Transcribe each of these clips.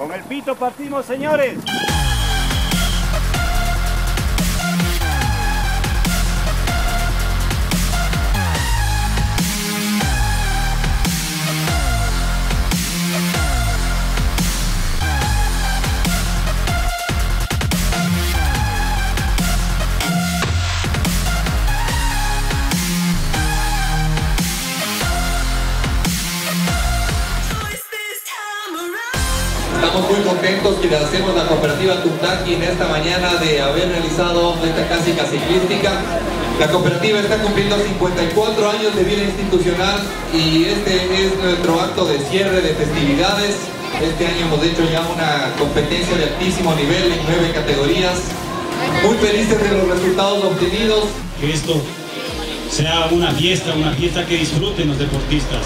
Con el pito partimos, señores. Estamos muy contentos que le hacemos la cooperativa Tuntaqui en esta mañana de haber realizado esta clásica ciclística. La cooperativa está cumpliendo 54 años de vida institucional y este es nuestro acto de cierre de festividades. Este año hemos hecho ya una competencia de altísimo nivel en 9 categorías. Muy felices de los resultados obtenidos. Que esto sea una fiesta que disfruten los deportistas.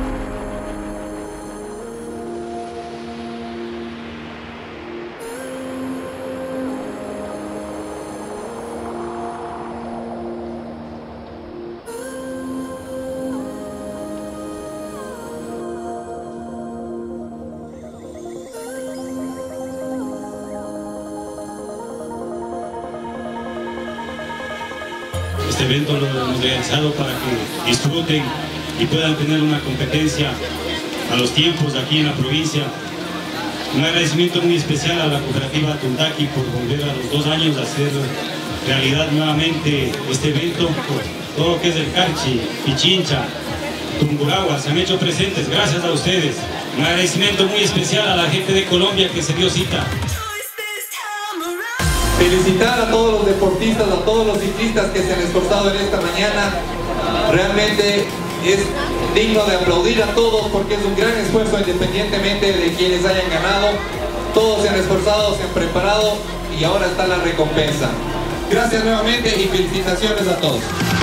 Este evento lo hemos realizado para que disfruten y puedan tener una competencia a los tiempos aquí en la provincia. Un agradecimiento muy especial a la cooperativa Tuntaqui por volver a los 2 años a hacer realidad nuevamente este evento. Por todo lo que es el Carchi, Pichincha, Tungurahua se han hecho presentes, gracias a ustedes. Un agradecimiento muy especial a la gente de Colombia que se dio cita. Felicitar a todos los deportistas, a todos los ciclistas que se han esforzado en esta mañana. Realmente es digno de aplaudir a todos porque es un gran esfuerzo independientemente de quienes hayan ganado. Todos se han esforzado, se han preparado y ahora está la recompensa. Gracias nuevamente y felicitaciones a todos.